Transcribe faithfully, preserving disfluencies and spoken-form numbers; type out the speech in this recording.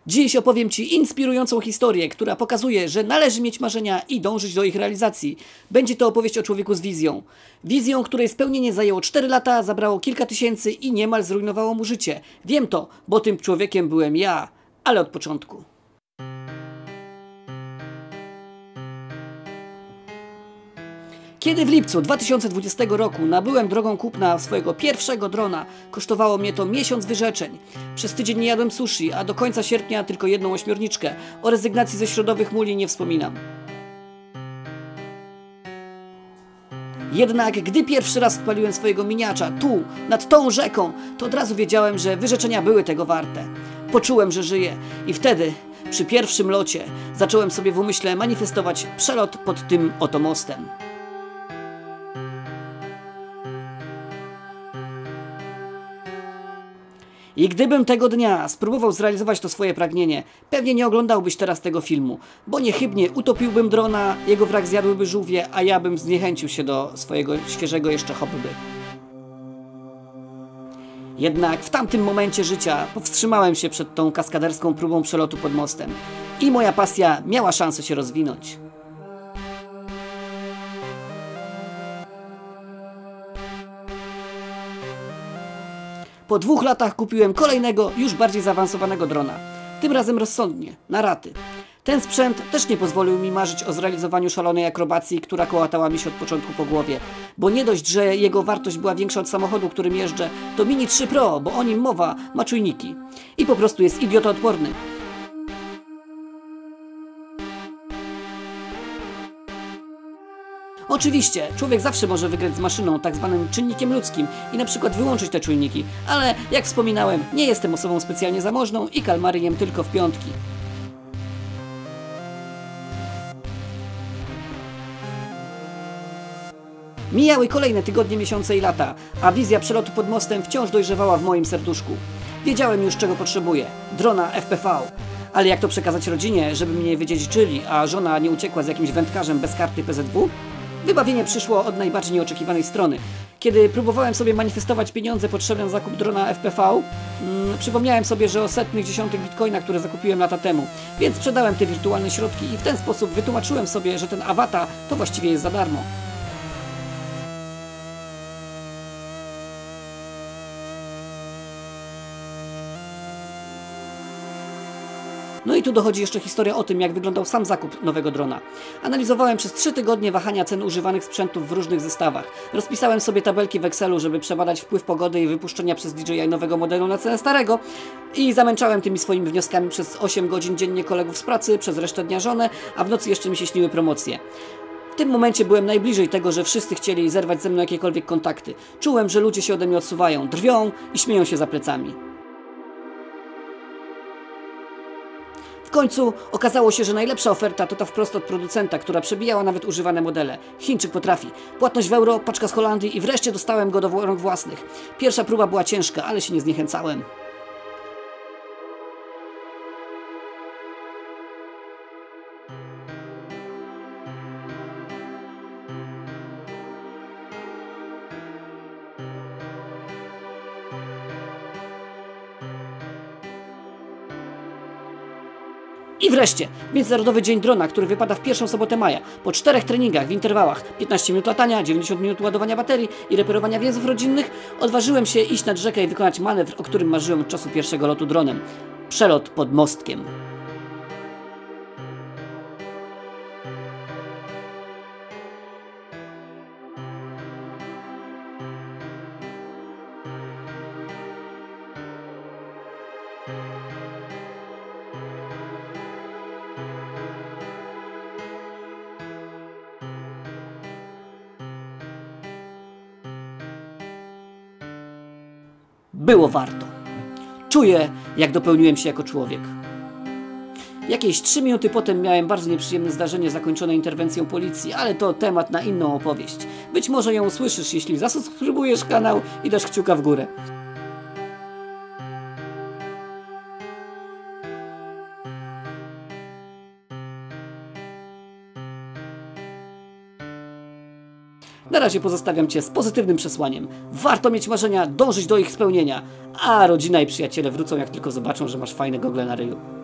Dziś opowiem Ci inspirującą historię, która pokazuje, że należy mieć marzenia i dążyć do ich realizacji. Będzie to opowieść o człowieku z wizją. Wizją, której spełnienie zajęło cztery lata, zabrało kilka tysięcy i niemal zrujnowało mu życie. Wiem to, bo tym człowiekiem byłem ja, ale od początku. Kiedy w lipcu dwa tysiące dwudziestego roku nabyłem drogą kupna swojego pierwszego drona, kosztowało mnie to miesiąc wyrzeczeń. Przez tydzień nie jadłem sushi, a do końca sierpnia tylko jedną ośmiorniczkę. O rezygnacji ze środowych muli nie wspominam. Jednak gdy pierwszy raz odpaliłem swojego miniacza tu, nad tą rzeką, to od razu wiedziałem, że wyrzeczenia były tego warte. Poczułem, że żyję i wtedy, przy pierwszym locie, zacząłem sobie w umyśle manifestować przelot pod tym oto mostem. I gdybym tego dnia spróbował zrealizować to swoje pragnienie, pewnie nie oglądałbyś teraz tego filmu, bo niechybnie utopiłbym drona, jego wrak zjadłyby żółwie, a ja bym zniechęcił się do swojego świeżego jeszcze hobby. Jednak w tamtym momencie życia powstrzymałem się przed tą kaskaderską próbą przelotu pod mostem i moja pasja miała szansę się rozwinąć. Po dwóch latach kupiłem kolejnego, już bardziej zaawansowanego drona. Tym razem rozsądnie, na raty. Ten sprzęt też nie pozwolił mi marzyć o zrealizowaniu szalonej akrobacji, która kołatała mi się od początku po głowie. Bo nie dość, że jego wartość była większa od samochodu, którym jeżdżę, to Mini trzy Pro, bo o nim mowa, ma czujniki. I po prostu jest idiotoodporny. Oczywiście, człowiek zawsze może wygrać z maszyną, tak zwanym czynnikiem ludzkim i na przykład wyłączyć te czujniki, ale jak wspominałem, nie jestem osobą specjalnie zamożną i kalmary jem tylko w piątki. Mijały kolejne tygodnie, miesiące i lata, a wizja przelotu pod mostem wciąż dojrzewała w moim serduszku. Wiedziałem już, czego potrzebuję. Drona F P V. Ale jak to przekazać rodzinie, żeby mnie wydziedziczyli, a żona nie uciekła z jakimś wędkarzem bez karty P Z W? Wybawienie przyszło od najbardziej nieoczekiwanej strony. Kiedy próbowałem sobie manifestować pieniądze potrzebne na zakup drona F P V, mm, przypomniałem sobie, że o setnych dziesiątych bitcoina, które zakupiłem lata temu, więc sprzedałem te wirtualne środki i w ten sposób wytłumaczyłem sobie, że ten awatar to właściwie jest za darmo. No i tu dochodzi jeszcze historia o tym, jak wyglądał sam zakup nowego drona. Analizowałem przez trzy tygodnie wahania cen używanych sprzętów w różnych zestawach. Rozpisałem sobie tabelki w Excelu, żeby przebadać wpływ pogody i wypuszczenia przez D J I nowego modelu na cenę starego. I zamęczałem tymi swoimi wnioskami przez osiem godzin dziennie kolegów z pracy, przez resztę dnia żonę, a w nocy jeszcze mi się śniły promocje. W tym momencie byłem najbliżej tego, że wszyscy chcieli zerwać ze mną jakiekolwiek kontakty. Czułem, że ludzie się ode mnie odsuwają, drwią i śmieją się za plecami. W końcu okazało się, że najlepsza oferta to ta wprost od producenta, która przebijała nawet używane modele. Chińczyk potrafi. Płatność w euro, paczka z Holandii i wreszcie dostałem go do rąk własnych. Pierwsza próba była ciężka, ale się nie zniechęcałem. I wreszcie, Międzynarodowy Dzień Drona, który wypada w pierwszą sobotę maja. Po czterech treningach w interwałach, piętnaście minut latania, dziewięćdziesiąt minut ładowania baterii i reperowania więzów rodzinnych, odważyłem się iść nad rzekę i wykonać manewr, o którym marzyłem od czasu pierwszego lotu dronem. Przelot pod mostkiem. Było warto. Czuję, jak dopełniłem się jako człowiek. Jakieś trzy minuty potem miałem bardzo nieprzyjemne zdarzenie zakończone interwencją policji, ale to temat na inną opowieść. Być może ją usłyszysz, jeśli zasubskrybujesz kanał i dasz kciuka w górę. Na razie pozostawiam Cię z pozytywnym przesłaniem. Warto mieć marzenia, dążyć do ich spełnienia, a rodzina i przyjaciele wrócą, jak tylko zobaczą, że masz fajne gogle na ryju.